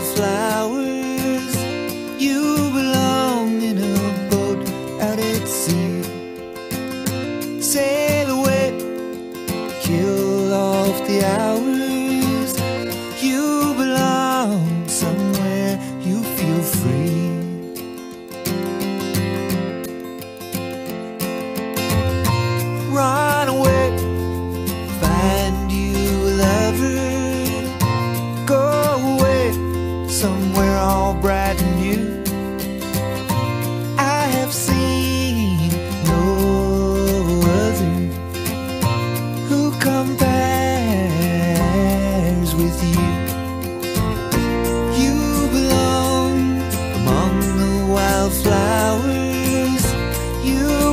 wildflowers. You belong in a boat out at sea. Sail away, kill off the hours. You belong somewhere you feel free. Run away, find you a lover. Go away, somewhere all bright and new. I have seen no other who compares with you. You belong among the wildflowers. You